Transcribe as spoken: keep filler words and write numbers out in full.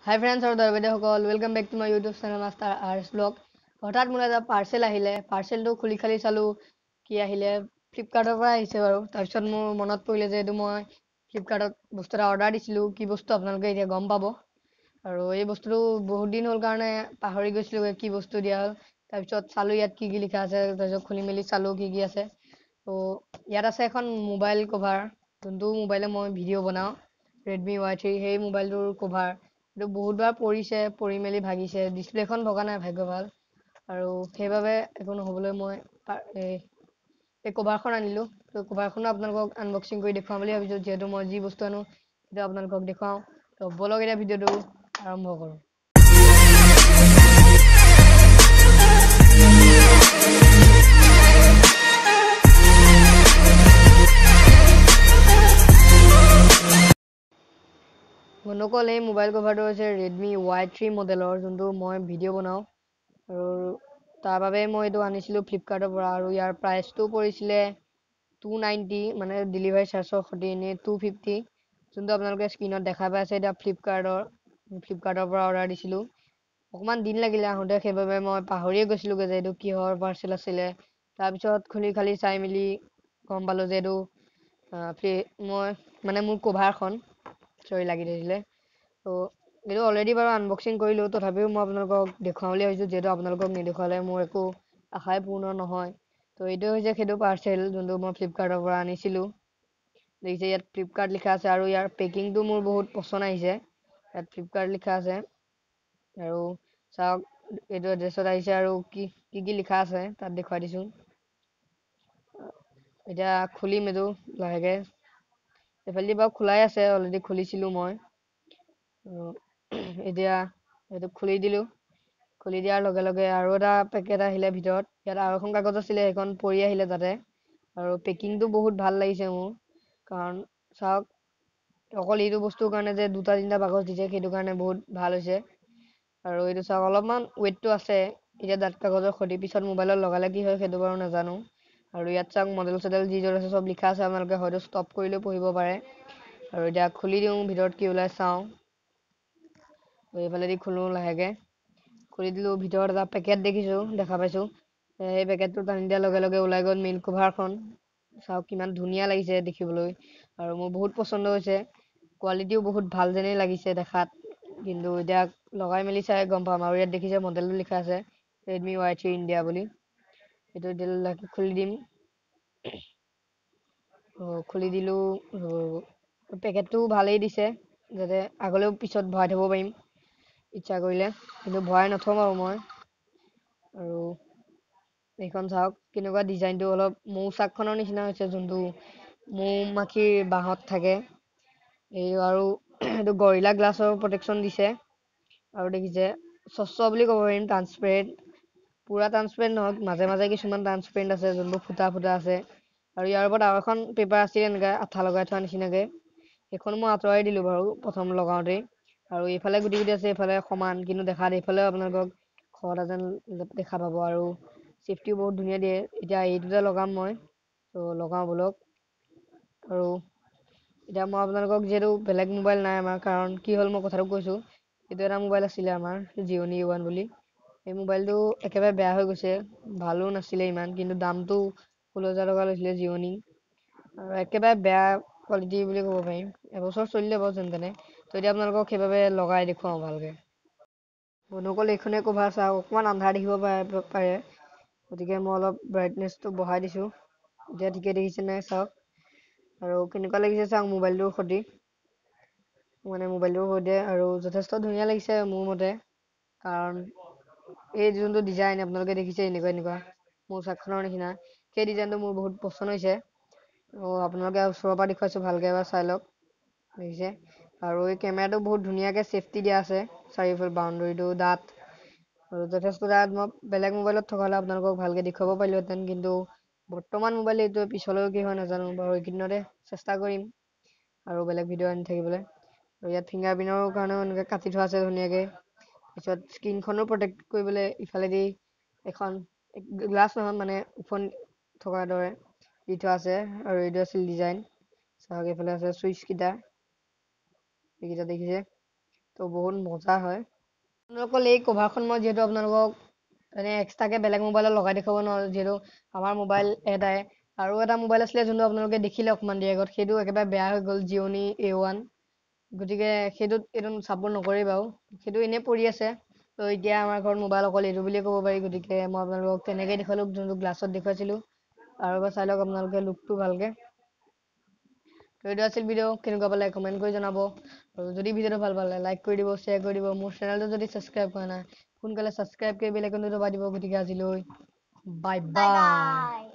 হাই friends আৰু দৰবেদসকল welcome back to my YouTube channel Master Arts Blog. হঠাৎ মোৰ এটা পাৰ্চেল আহিলে। পাৰ্চেলটো খুলি খালি চালোঁ কি আহিলে, ফ্লিপকাৰ্টৰ পৰা আহিছে বাৰু। তাৰপিছত মোৰ মনত পৰিলে যে এইটো মই ফ্লিপকাৰ্টত বস্তু এটা অৰ্ডাৰ দিছিলোঁ। কি বস্তু আপোনালোকে এতিয়া গম পাব। আৰু এই বস্তুটো বহুত দিন হ'ল কাৰণে পাহৰি গৈছিলোঁ কি বস্তু দিয়া হ'ল। তাৰপিছত চালোঁ ইয়াত কি কি লিখা আছে, তাৰপিছত খুলি মেলি চালোঁ কি কি আছে। ত' ইয়াত আছে এখন মোবাইল কভাৰ, যোনটো মোবাইলে মই ভিডিঅ' বনাওঁ, ৰেডমি ৱাই থ্ৰী। সেই মোবাইলটোৰ কভাৰ এইটো বহুতবাৰ পৰিছে, পৰি মেলি ভাগিছে। ডিছপ্লেখন ভগা নাই, ভাগ্য ভাল। আৰু সেইবাবে একো নহ'বলৈ মই এই এই কভাৰখন আনিলোঁ। ত' কভাৰখনো আপোনালোকক আনবক্সিং কৰি দেখুৱাম বুলি ভাবিছোঁ, যিহেতু মই যি বস্তু আনো সেইটো আপোনালোকক দেখুৱাওঁ। ত' ব'লক এতিয়া ভিডিঅ'টো আৰম্ভ কৰোঁ। বন্ধুসকল, এই মোবাইল কভাৰটো হৈছে ৰেডমি ৱাই থ্ৰী মডেলৰ, যোনটো মই ভিডিঅ' বনাওঁ। আৰু তাৰ বাবে মই এইটো আনিছিলোঁ ফ্লিপকাৰ্টৰ পৰা। আৰু ইয়াৰ প্ৰাইচটো পৰিছিলে টু নাইণ্টি, মানে ডেলিভাৰী চাৰ্জৰ সৈতে এনেই টু ফিফটি, যোনটো আপোনালোকে স্ক্ৰীণত দেখা পাই আছে। এতিয়া ফ্লিপকাৰ্টৰ ফ্লিপকাৰ্টৰ পৰা অৰ্ডাৰ দিছিলোঁ। অকণমান দিন লাগিলে আহোঁতে, সেইবাবে মই পাহৰিয়ে গৈছিলোঁগৈ যে এইটো কিহৰ পাৰ্চেল আছিলে। তাৰপিছত খুলি খালি চাই মেলি গম পালোঁ যে এইটো মই মানে মোৰ কভাৰখন চৰি লাগি ধৰিছিলে। ত' এইটো অলৰেডি বাৰু আনবক্সিং কৰিলোঁ, তথাপিও মই আপোনালোকক দেখুৱাম বুলি ভাবিছোঁ, যিহেতু আপোনালোকক নেদেখুৱালে মোৰ একো আশাই পূৰ্ণ নহয়। ত' এইটো হৈছে সেইটো পাৰ্চেল, যোনটো মই ফ্লিপকাৰ্টৰ পৰা আনিছিলোঁ। দেখিছে ইয়াত ফ্লিপকাৰ্ট লিখা আছে, আৰু ইয়াৰ পেকিংটো মোৰ বহুত পচন্দ আহিছে। ইয়াত ফ্লিপকাৰ্ট লিখা আছে, আৰু চাওক এইটো এড্ৰেছত আহিছে, আৰু কি কি কি লিখা আছে তাত দেখুৱাই দিছোঁ। এতিয়া খুলিম এইটো লাহেকৈ। এইফালেদি বাৰু খোলাই আছে, অলৰেডি খুলিছিলোঁ মই। এতিয়া এইটো খুলি দিলোঁ। খুলি দিয়াৰ লগে লগে আৰু এটা পেকেট আহিলে ভিতৰত। ইয়াত আৰু এখন কাগজ আছিলে, সেইখন পৰি আহিলে তাতে। আৰু পেকিংটো বহুত ভাল লাগিছে মোৰ, কাৰণ চাওক অকল এইটো বস্তুৰ কাৰণে যে দুটা তিনিটা কাগজ দিছে, সেইটো কাৰণে বহুত ভাল হৈছে। আৰু এইটো চাওক অলপমান ৱেইটটো আছে। এতিয়া ডাঠ কাগজৰ সৈতে পিছত মোবাইলত লগালে কি হয় সেইটো বাৰু নাজানো। আৰু ইয়াত চাওক মডেল চডেল যি য'ত আছে চব লিখা আছে, আপোনালোকে হয়তো ষ্টপ কৰিলেও পঢ়িব পাৰে। আৰু এতিয়া খুলি দিওঁ, ভিতৰত কি ওলাই চাওঁ। এইফালেদি খোলোঁ লাহেকৈ। খুলি দিলোঁ, ভিতৰত এটা পেকেট দেখিছোঁ, দেখা পাইছোঁ। সেই পেকেটটো টানি দিয়াৰ লগে লগে ওলাই গ'ল মেইন কভাৰখন। চাওক কিমান ধুনীয়া লাগিছে দেখিবলৈ, আৰু মোৰ বহুত পচন্দ হৈছে। কোৱালিটিও বহুত ভাল যেনেই লাগিছে দেখাত, কিন্তু এতিয়া লগাই মেলি চাই গম পাম। আৰু ইয়াত দেখিছে মডেলটো লিখা আছে ৰেডমি ৱাই থ্ৰী ইণ্ডিয়া বুলি। এইটো এতিয়া খুলি দিম। খুলি দিলোঁ। পেকেটটো ভালেই দিছে, যাতে আগলৈও পিছত ভৰাই থ'ব পাৰিম ইচ্ছা কৰিলে, কিন্তু ভৰাই নথওঁ বাৰু মই। আৰু এইখন চাওক কেনেকুৱা ডিজাইনটো, অলপ মৌচাকখনৰ নিচিনা হৈছে, যোনটো মৌ মাখিৰ বাঁহত থাকে। এই আৰু এইটো গৰিলা গ্লাছৰ প্ৰটেকশ্যন দিছে। আৰু দেখিছে স্বচ্ছ বুলি ক'ব পাৰিম, ট্ৰান্সপেৰেণ্ট। পুৰা ট্ৰান্সপেৰেণ্ট নহয়, মাজে মাজে কিছুমান ট্ৰান্সপেৰেণ্ট আছে, যোনবোৰ ফুটা ফুটা আছে। আৰু ইয়াৰ ওপৰত আৰু এখন পেপাৰ আছিল, এনেকৈ আঠা লগাই থোৱা নিচিনাকৈ। সেইখন মই আঁতৰাই দিলোঁ বাৰু প্ৰথম লগাওঁতেই। আৰু এইফালে গুটি গুটি আছে, এইফালে সমান, কিন্তু দেখাত এইফালেও আপোনালোকক খহটা যেন দেখা পাব। আৰু চেফটিও বহুত ধুনীয়া দিয়ে। এতিয়া এইটোতে লগাম মই, ত' লগাওঁ বলক। আৰু এতিয়া মই আপোনালোকক, যিহেতু বেলেগ মোবাইল নাই আমাৰ, কাৰণ কি হ'ল মই কথাটো কৈছোঁ। এইটো এটা মোবাইল আছিলে আমাৰ, জিঅ'নি ওৱান বুলি। এই মোবাইলটো একেবাৰে বেয়া হৈ গৈছে, ভালো নাছিলে ইমান, কিন্তু দামটো ষোল্ল হাজাৰ টকা লৈছিলে জিঅ'নি। আৰু একেবাৰে বেয়া কোৱালিটি বুলি ক'ব পাৰিম। এবছৰ চলিলে বাৰু যেনে তেনে। ত' এতিয়া আপোনালোকক সেইবাবে লগাই দেখুৱাওঁ ভালকৈ। বন্ধুসকল, এইখনে কভাৰ চাওক, অকণমান আন্ধাৰ দেখিব পাৰে পাৰে গতিকে মই অলপ ব্ৰাইটনেছটো বঢ়াই দিছোঁ। এতিয়া ঠিকে দেখিছে নাই চাওক। আৰু কেনেকুৱা লাগিছে চাওক মোবাইলটোৰ সৈতে। মানে মোবাইলটোৰ সৈতে, আৰু যথেষ্ট ধুনীয়া লাগিছে মোৰ মতে। কাৰণ এই যোনটো ডিজাইন আপোনালোকে দেখিছে, এনেকুৱা এনেকুৱা মৌচাকখনৰ নিচিনা, সেই ডিজাইনটো মোৰ বহুত পচন্দ হৈছে। অ' আপোনালোকে ওচৰৰ পৰা দেখুৱাইছোঁ, ভালকৈ এবাৰ চাই লওক। দেখিছে, আৰু এই কেমেৰাটো বহুত ধুনীয়াকৈ চেফটি দিয়া আছে, চাৰিওফাল বাউণ্ডেৰীটো ডাঠ। আৰু যথেষ্ট ডাঠ। মই বেলেগ মোবাইলত থকা হ'লে আপোনালোকক ভালকৈ দেখুৱাব পাৰিলোঁহেঁতেন, কিন্তু বৰ্তমান মোবাইল এইটো, পিছলৈও কি হয় নাজানো বাৰু, এইকেইদিনতে চেষ্টা কৰিম আৰু বেলেগ ভিডিঅ' আনি থাকিবলৈ। আৰু ইয়াত ফিংগাৰ প্ৰিণ্টৰ কাৰণেও এনেকৈ কাটি থোৱা আছে ধুনীয়াকৈ। তাৰপিছত স্ক্ৰীনখনো প্ৰটেক্ট কৰিবলৈ ইফালেদি এখন গ্লাছ নহয়, মানে ওফোন থকাৰ দৰে দি থোৱা আছে। আৰু এইটো আছিল ডিজাইন। চাওক এইফালে আছে চুইচ কেইটা, এইকেইটা দেখিছে। তো বহুত মজা হয়। আপোনালোকৰ এই কভাৰখন মই যিহেতু আপোনালোকক মানে এক্সট্ৰাকৈ বেলেগ মোবাইলত লগাই দেখুৱাব নোৱাৰোঁ, যিহেতু আমাৰ মোবাইল এটাই। আৰু এটা মোবাইল আছিলে যোনটো আপোনালোকে দেখিলে অকণমান দেৰি আগত, সেইটো একেবাৰে বেয়া হৈ গ'ল, জিঅ'নি এ ওৱান। গতিকে সেইটোত এইটো ছাপোৰ্ট নকৰে বাৰু, সেইটো এনেই পৰি আছে। তো এতিয়া আমাৰ ঘৰত মোবাইল অকল এইটো বুলিয়ে ক'ব পাৰি। গতিকে মই আপোনালোকক তেনেকৈ দেখুৱালোঁ, যোনটো গ্লাছত দেখুৱাইছিলোঁ। আৰু এবাৰ চাই লওক আপোনালোকে লুকটো ভালকৈ। তো এইটো আছিল ভিডিঅ', কেনেকুৱা পালে কমেণ্ট কৰি জনাব। আৰু যদি ভিডিঅ'টো ভাল পালে লাইক কৰি দিব, শ্বেয়াৰ কৰি দিব। মোৰ চেনেলটো যদি ছাবস্ক্ৰাইব কৰা নাই সোনকালে ছাবস্ক্ৰাইব কৰি বেল আইকনটো দবাই দিব। গতিকে আজিলৈ বাই বাই।